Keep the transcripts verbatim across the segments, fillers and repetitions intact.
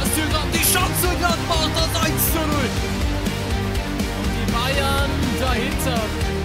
rauszögern. Die Chance Gladbach, das eins zu null. Und die Bayern dahinter.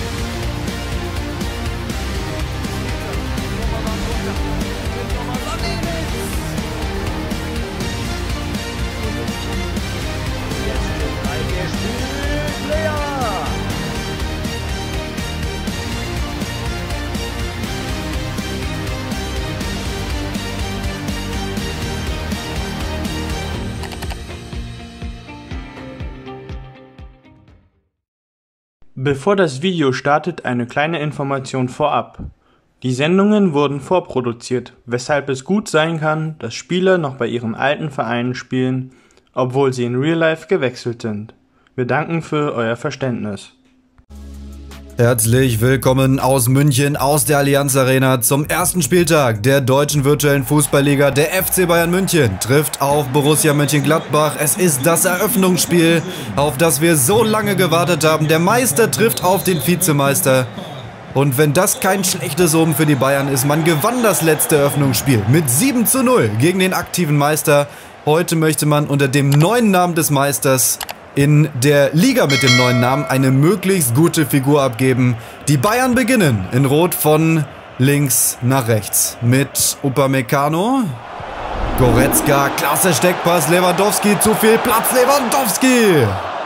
Bevor das Video startet, eine kleine Information vorab. Die Sendungen wurden vorproduziert, weshalb es gut sein kann, dass Spieler noch bei ihren alten Vereinen spielen, obwohl sie in Real Life gewechselt sind. Wir danken für euer Verständnis. Herzlich willkommen aus München, aus der Allianz Arena zum ersten Spieltag der deutschen virtuellen Fußballliga. Der F C Bayern München trifft auf Borussia Mönchengladbach. Es ist das Eröffnungsspiel, auf das wir so lange gewartet haben. Der Meister trifft auf den Vizemeister. Und wenn das kein schlechtes Omen für die Bayern ist, man gewann das letzte Eröffnungsspiel mit sieben zu null gegen den aktiven Meister. Heute möchte man unter dem neuen Namen des Meisters in der Liga mit dem neuen Namen eine möglichst gute Figur abgeben. Die Bayern beginnen in Rot von links nach rechts mit Upamecano. Goretzka, klasse Steckpass, Lewandowski, zu viel Platz, Lewandowski!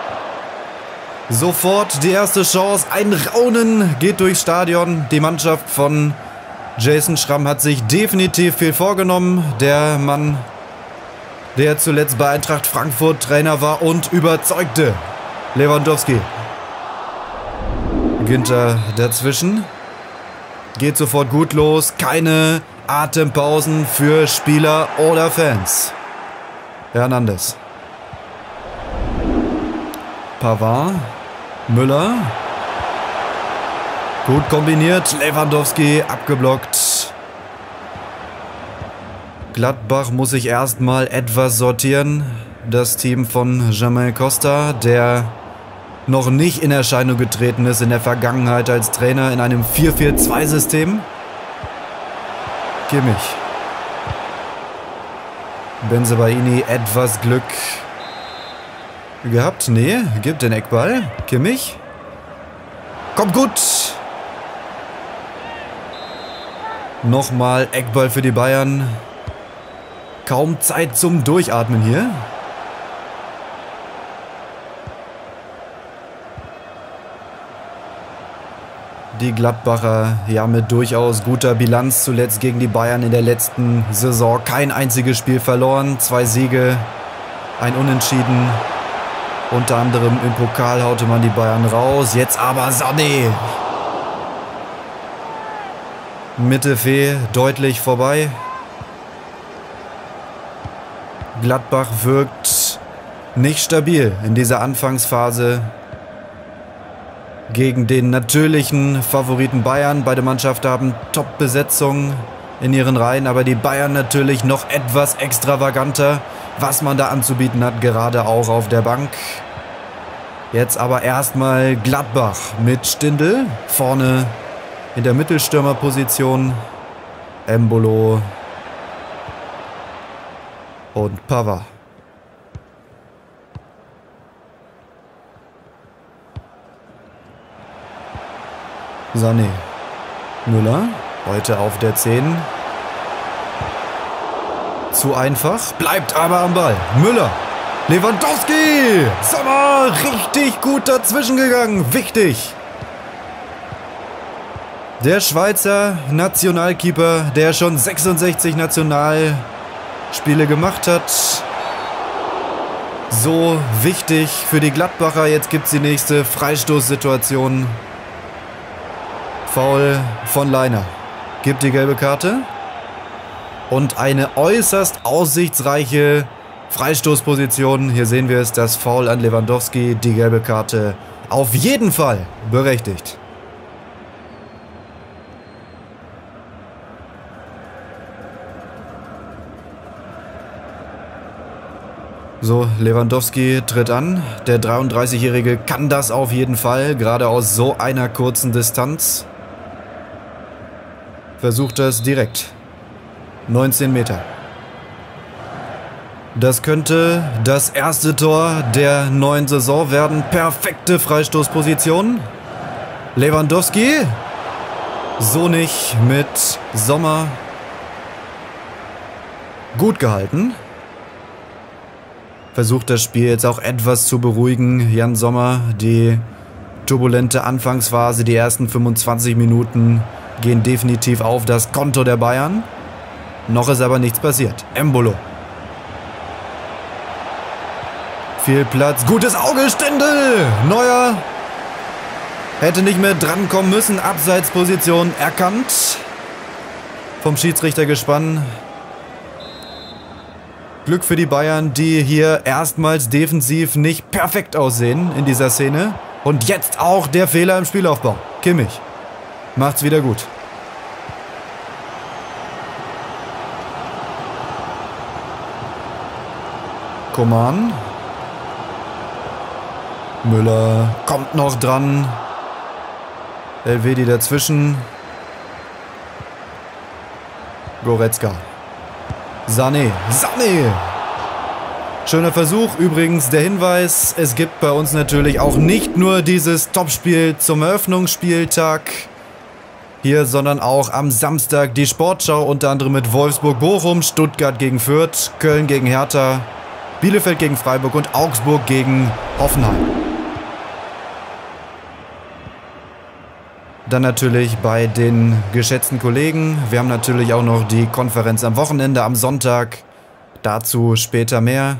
Sofort die erste Chance, ein Raunen geht durchs Stadion. Die Mannschaft von Jason Schramm hat sich definitiv viel vorgenommen. Der Mann, der zuletzt bei Eintracht Frankfurt Trainer war und überzeugte. Lewandowski. Ginter dazwischen. Geht sofort gut los. Keine Atempausen für Spieler oder Fans. Hernandez. Pavard. Müller. Gut kombiniert. Lewandowski abgeblockt. Gladbach muss sich erstmal etwas sortieren. Das Team von Jermaine Costa, der noch nicht in Erscheinung getreten ist in der Vergangenheit als Trainer in einem vier vier zwei System. Kimmich. Bensebaini etwas Glück gehabt. Nee, gibt den Eckball. Kimmich. Kommt gut. Nochmal Eckball für die Bayern. Kaum Zeit zum Durchatmen hier. Die Gladbacher ja mit durchaus guter Bilanz zuletzt gegen die Bayern in der letzten Saison. Kein einziges Spiel verloren, zwei Siege, ein Unentschieden. Unter anderem im Pokal haute man die Bayern raus. Jetzt aber Sané. Mittelfee deutlich vorbei. Gladbach wirkt nicht stabil in dieser Anfangsphase gegen den natürlichen Favoriten Bayern. Beide Mannschaften haben Top-Besetzung in ihren Reihen, aber die Bayern natürlich noch etwas extravaganter, was man da anzubieten hat, gerade auch auf der Bank. Jetzt aber erstmal Gladbach mit Stindl vorne in der Mittelstürmerposition. Embolo und Pavard. Sané. Müller. Heute auf der zehn. Zu einfach. Bleibt aber am Ball. Müller. Lewandowski. Sommer. Richtig gut dazwischen gegangen. Wichtig. Der Schweizer Nationalkeeper, der schon sechsundsechzig Nationalspiele gemacht hat. So wichtig für die Gladbacher. Jetzt gibt es die nächste Freistoßsituation. Foul von Leiner. Gibt die gelbe Karte. Und eine äußerst aussichtsreiche Freistoßposition. Hier sehen wir es, das Foul an Lewandowski. Die gelbe Karte auf jeden Fall berechtigt. So, Lewandowski tritt an. Der dreiunddreißigjährige kann das auf jeden Fall, gerade aus so einer kurzen Distanz. Versucht es direkt. neunzehn Meter. Das könnte das erste Tor der neuen Saison werden. Perfekte Freistoßposition. Lewandowski. So nicht mit Sommer. Gut gehalten. Versucht das Spiel jetzt auch etwas zu beruhigen. Jan Sommer, die turbulente Anfangsphase, die ersten fünfundzwanzig Minuten gehen definitiv auf das Konto der Bayern. Noch ist aber nichts passiert. Embolo. Viel Platz. Gutes Auge, Stindl. Neuer. Hätte nicht mehr drankommen müssen. Abseitsposition erkannt. Vom Schiedsrichter gespannt. Glück für die Bayern, die hier erstmals defensiv nicht perfekt aussehen in dieser Szene. Und jetzt auch der Fehler im Spielaufbau. Kimmich macht's wieder gut. Coman. Müller kommt noch dran. Elvedi dazwischen. Goretzka. Sané. Sané. Schöner Versuch. Übrigens der Hinweis, es gibt bei uns natürlich auch nicht nur dieses Topspiel zum Eröffnungsspieltag hier, sondern auch am Samstag die Sportschau, unter anderem mit Wolfsburg-Bochum, Stuttgart gegen Fürth, Köln gegen Hertha, Bielefeld gegen Freiburg und Augsburg gegen Hoffenheim. Dann natürlich bei den geschätzten Kollegen. Wir haben natürlich auch noch die Konferenz am Wochenende, am Sonntag. Dazu später mehr.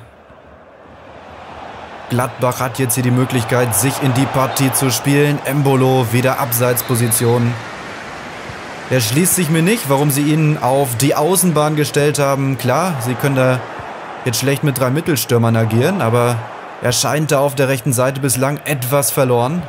Gladbach hat jetzt hier die Möglichkeit, sich in die Partie zu spielen. Embolo wieder Abseitsposition. Er schließt sich mir nicht, warum sie ihn auf die Außenbahn gestellt haben. Klar, sie können da jetzt schlecht mit drei Mittelstürmern agieren, aber er scheint da auf der rechten Seite bislang etwas verloren.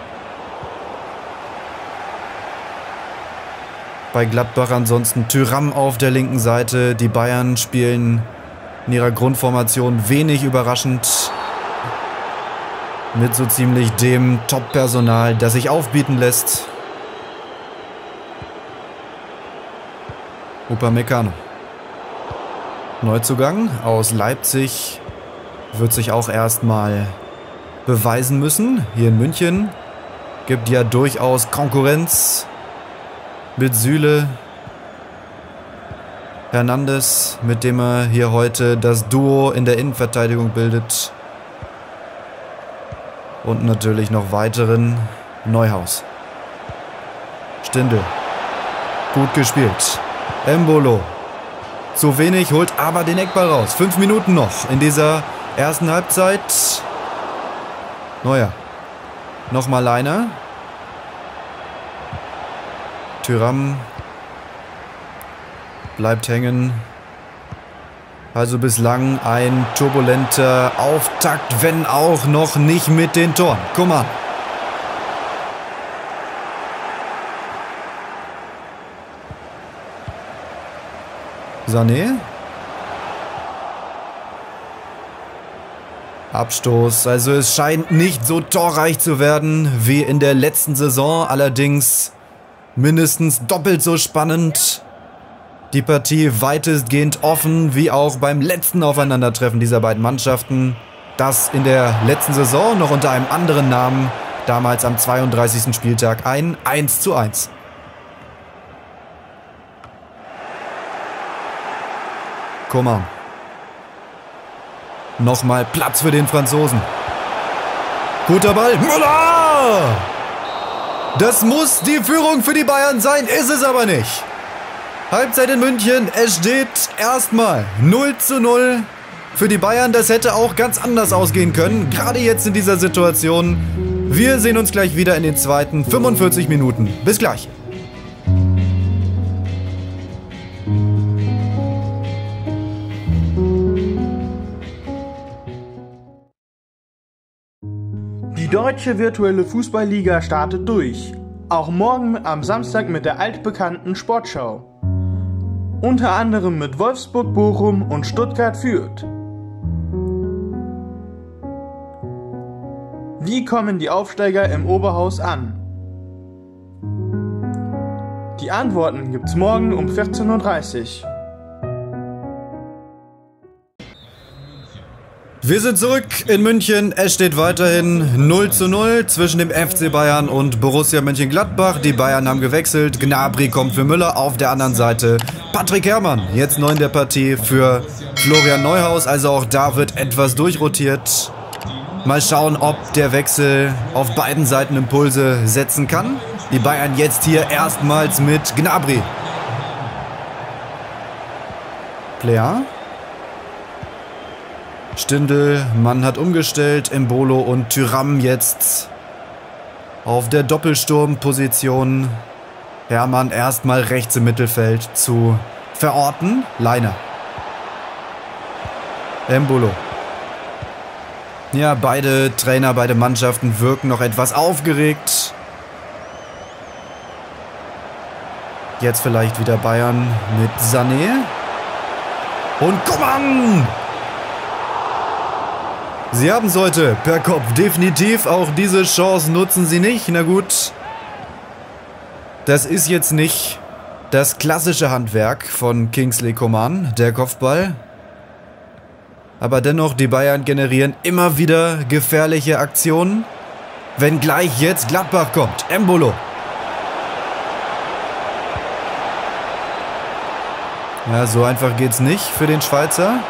Bei Gladbach ansonsten Thuram auf der linken Seite. Die Bayern spielen in ihrer Grundformation wenig überraschend. Mit so ziemlich dem Top-Personal, das sich aufbieten lässt. Upamecano. Neuzugang aus Leipzig. Wird sich auch erstmal beweisen müssen. Hier in München gibt ja durchaus Konkurrenz. Mit Süle, Hernandez, mit dem er hier heute das Duo in der Innenverteidigung bildet. Und natürlich noch weiteren Neuhaus. Stindl. Gut gespielt. Embolo. Zu wenig, holt aber den Eckball raus. Fünf Minuten noch in dieser ersten Halbzeit. Neuer. Nochmal einer. Thuram bleibt hängen. Also bislang ein turbulenter Auftakt, wenn auch noch nicht mit den Toren. Guck mal. Sané. Abstoß. Also es scheint nicht so torreich zu werden wie in der letzten Saison. Allerdings mindestens doppelt so spannend. Die Partie weitestgehend offen, wie auch beim letzten Aufeinandertreffen dieser beiden Mannschaften. Das in der letzten Saison noch unter einem anderen Namen, damals am zweiunddreißigsten Spieltag, ein eins zu eins. Coman. Nochmal Platz für den Franzosen. Guter Ball. Müller! Das muss die Führung für die Bayern sein, ist es aber nicht. Halbzeit in München, es steht erstmal null zu null für die Bayern. Das hätte auch ganz anders ausgehen können, gerade jetzt in dieser Situation. Wir sehen uns gleich wieder in den zweiten fünfundvierzig Minuten. Bis gleich. Die deutsche virtuelle Fußballliga startet durch. Auch morgen am Samstag mit der altbekannten Sportschau. Unter anderem mit Wolfsburg, Bochum und Stuttgart Fürth. Wie kommen die Aufsteiger im Oberhaus an? Die Antworten gibt's morgen um vierzehn Uhr dreißig. Wir sind zurück in München. Es steht weiterhin null zu null zwischen dem F C Bayern und Borussia Mönchengladbach. Die Bayern haben gewechselt. Gnabry kommt für Müller. Auf der anderen Seite Patrick Herrmann. Jetzt neu in der Partie für Florian Neuhaus. Also auch da wird etwas durchrotiert. Mal schauen, ob der Wechsel auf beiden Seiten Impulse setzen kann. Die Bayern jetzt hier erstmals mit Gnabry. Player. Stindl, Mann hat umgestellt, Embolo und Thuram jetzt auf der Doppelsturmposition. Herrmann erstmal rechts im Mittelfeld zu verorten. Leiner. Embolo. Ja, beide Trainer, beide Mannschaften wirken noch etwas aufgeregt. Jetzt vielleicht wieder Bayern mit Sané. Und Coman! Sie haben es heute per Kopf. Definitiv auch diese Chance nutzen sie nicht. Na gut. Das ist jetzt nicht das klassische Handwerk von Kingsley Coman, der Kopfball. Aber dennoch, die Bayern generieren immer wieder gefährliche Aktionen. Wenn gleich jetzt Gladbach kommt. Embolo. Ja, so einfach geht's nicht für den Schweizer.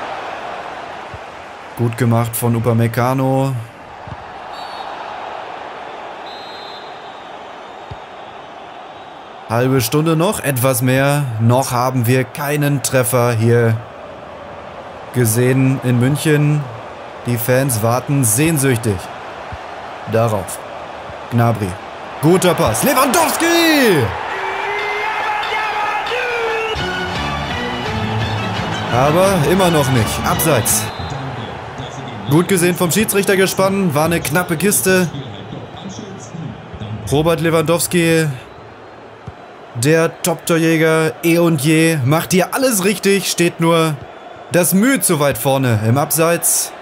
Gut gemacht von Upamecano. Halbe Stunde noch, etwas mehr. Noch haben wir keinen Treffer hier gesehen in München. Die Fans warten sehnsüchtig darauf. Gnabry. Guter Pass. Lewandowski! Aber immer noch nicht. Abseits. Gut gesehen vom Schiedsrichtergespann. War eine knappe Kiste. Robert Lewandowski, der Top-Torjäger eh und je, macht hier alles richtig. Steht nur das Mühe zu weit vorne im Abseits.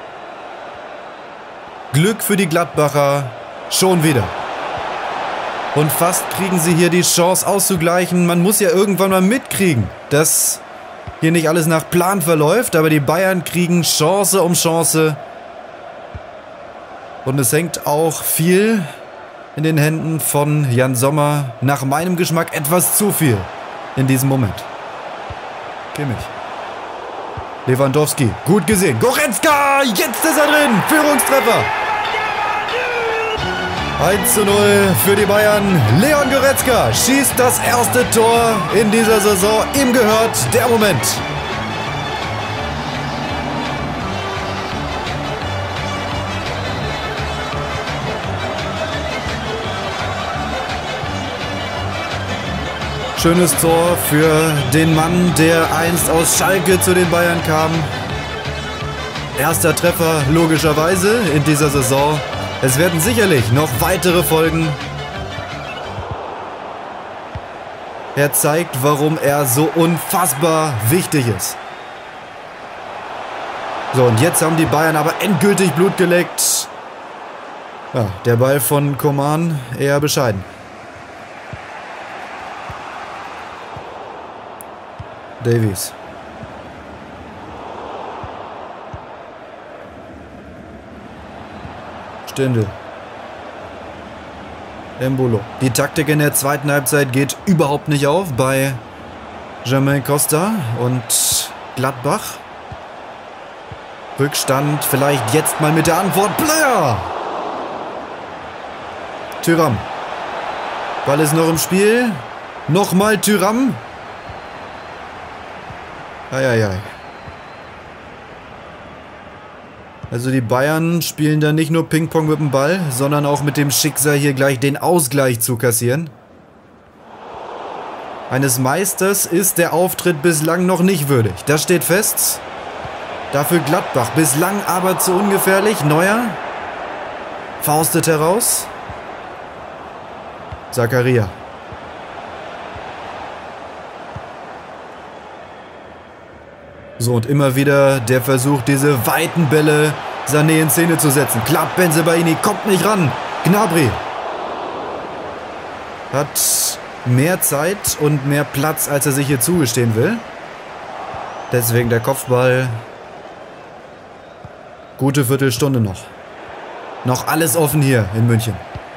Glück für die Gladbacher. Schon wieder. Und fast kriegen sie hier die Chance auszugleichen. Man muss ja irgendwann mal mitkriegen, dass hier nicht alles nach Plan verläuft, aber die Bayern kriegen Chance um Chance. Und es hängt auch viel in den Händen von Jan Sommer. Nach meinem Geschmack etwas zu viel in diesem Moment. Kimmich. Lewandowski, gut gesehen. Goretzka, jetzt ist er drin. Führungstreffer. eins zu null für die Bayern. Leon Goretzka schießt das erste Tor in dieser Saison. Ihm gehört der Moment. Schönes Tor für den Mann, der einst aus Schalke zu den Bayern kam. Erster Treffer logischerweise in dieser Saison. Es werden sicherlich noch weitere folgen. Er zeigt, warum er so unfassbar wichtig ist. So, und jetzt haben die Bayern aber endgültig Blut geleckt. Ja, der Ball von Coman eher bescheiden. Davies. Stindl. Embolo. Die Taktik in der zweiten Halbzeit geht überhaupt nicht auf bei Jermaine Costa und Gladbach. Rückstand vielleicht jetzt mal mit der Antwort. Player! Thuram. Ball ist noch im Spiel. Nochmal Thuram. Eieiei. Also die Bayern spielen da nicht nur Ping-Pong mit dem Ball, sondern auch mit dem Schicksal, hier gleich den Ausgleich zu kassieren. Eines Meisters ist der Auftritt bislang noch nicht würdig. Das steht fest. Dafür Gladbach bislang aber zu ungefährlich. Neuer faustet heraus. Zakaria. So, und immer wieder der Versuch, diese weiten Bälle Sané in Szene zu setzen. Klappt, Bensebaini kommt nicht ran. Gnabry hat mehr Zeit und mehr Platz, als er sich hier zugestehen will. Deswegen der Kopfball Gute Viertelstunde noch. Noch alles offen hier in München.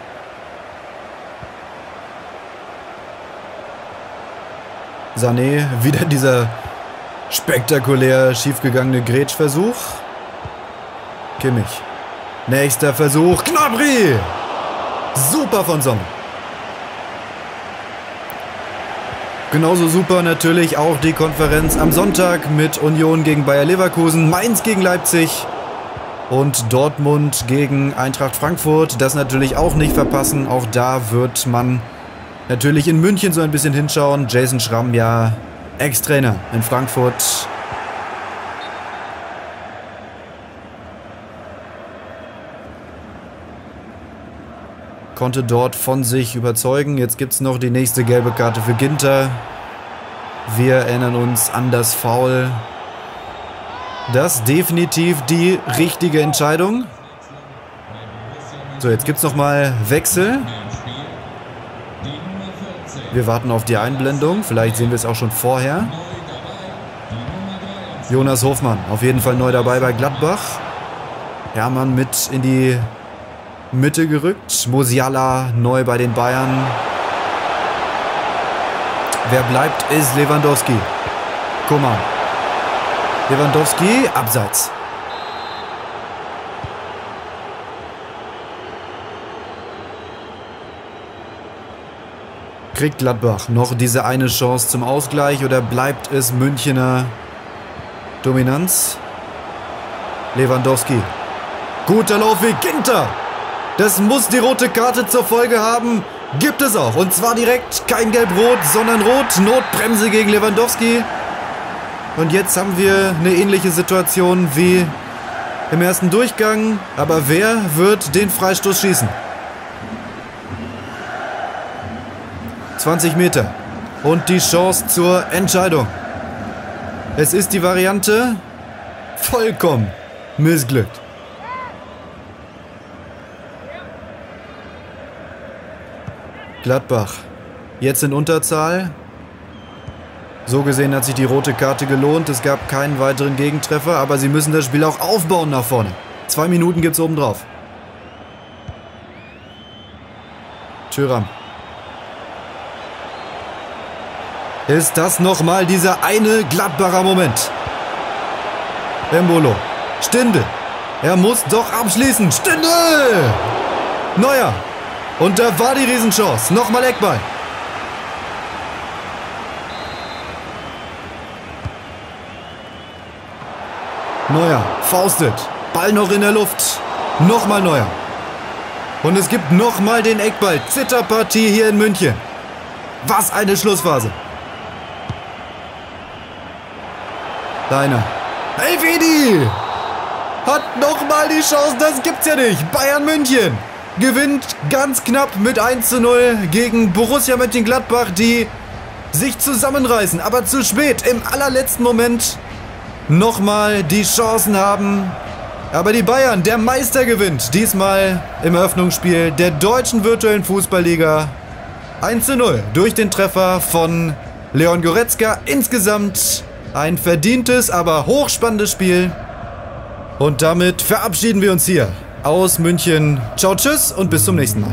Sané, wieder dieser spektakulär schiefgegangene Grätschversuch. Kimmich. Nächster Versuch. Gnabry! Super von Sommer. Genauso super natürlich auch die Konferenz am Sonntag mit Union gegen Bayer Leverkusen, Mainz gegen Leipzig und Dortmund gegen Eintracht Frankfurt. Das natürlich auch nicht verpassen. Auch da wird man natürlich in München so ein bisschen hinschauen. Jason Schramm, ja, Ex-Trainer in Frankfurt. Konnte dort von sich überzeugen. Jetzt gibt es noch die nächste gelbe Karte für Ginter. Wir erinnern uns an das Foul. Das ist definitiv die richtige Entscheidung. So, jetzt gibt es nochmal Wechsel. Wir warten auf die Einblendung. Vielleicht sehen wir es auch schon vorher. Jonas Hofmann, auf jeden Fall neu dabei bei Gladbach. Hermann mit in die Mitte gerückt. Musiala neu bei den Bayern. Wer bleibt, ist Lewandowski. Coman. Lewandowski, abseits. Kriegt Gladbach noch diese eine Chance zum Ausgleich oder bleibt es Münchener Dominanz? Lewandowski. Guter Laufweg, Ginter. Das muss die rote Karte zur Folge haben. Gibt es auch. Und zwar direkt kein Gelb-Rot, sondern Rot. Notbremse gegen Lewandowski. Und jetzt haben wir eine ähnliche Situation wie im ersten Durchgang. Aber wer wird den Freistoß schießen? zwanzig Meter. Und die Chance zur Entscheidung. Es ist die Variante vollkommen missglückt. Gladbach jetzt in Unterzahl. So gesehen hat sich die rote Karte gelohnt. Es gab keinen weiteren Gegentreffer, aber sie müssen das Spiel auch aufbauen nach vorne. Zwei Minuten gibt es obendrauf. Thuram. Ist das nochmal dieser eine Gladbacher Moment? Embolo. Stindl. Er muss doch abschließen. Stindl! Neuer. Und da war die Riesenchance. Nochmal Eckball. Neuer. Faustet. Ball noch in der Luft. Nochmal Neuer. Und es gibt nochmal den Eckball. Zitterpartie hier in München. Was eine Schlussphase. Leiner. Elvedi! Hat nochmal die Chance. Das gibt's ja nicht. Bayern München gewinnt ganz knapp mit eins zu null gegen Borussia Mönchengladbach, die sich zusammenreißen, aber zu spät im allerletzten Moment nochmal die Chancen haben. Aber die Bayern, der Meister, gewinnt diesmal im Eröffnungsspiel der deutschen virtuellen Fußballliga eins zu null durch den Treffer von Leon Goretzka. Insgesamt ein verdientes, aber hochspannendes Spiel. Und damit verabschieden wir uns hier aus München. Ciao, tschüss und bis zum nächsten Mal.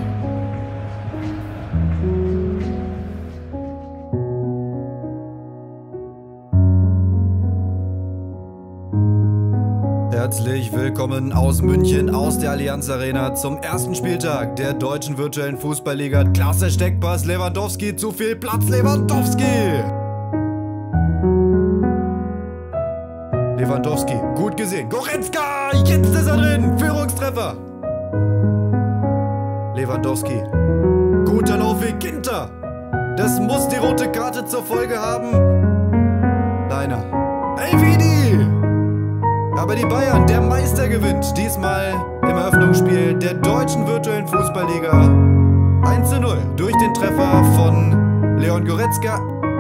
Herzlich willkommen aus München, aus der Allianz Arena zum ersten Spieltag der deutschen virtuellen Fußballliga. Klasse Steckpass, Lewandowski, zu viel Platz, Lewandowski! Lewandowski, gut gesehen. Goretzka, jetzt ist er drin. Führungstreffer. Lewandowski. Guter Laufweg, Ginter. Das muss die rote Karte zur Folge haben. Leiner. Elvedi. Aber die Bayern, der Meister, gewinnt diesmal im Eröffnungsspiel der deutschen virtuellen Fußballliga eins zu null durch den Treffer von Leon Goretzka.